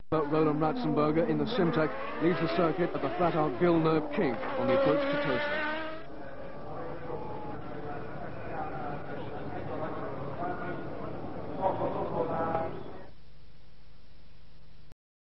Roland Ratzenberger in the Simtek leads the circuit at the flat-out gill nerve kink on the approach to Tosa.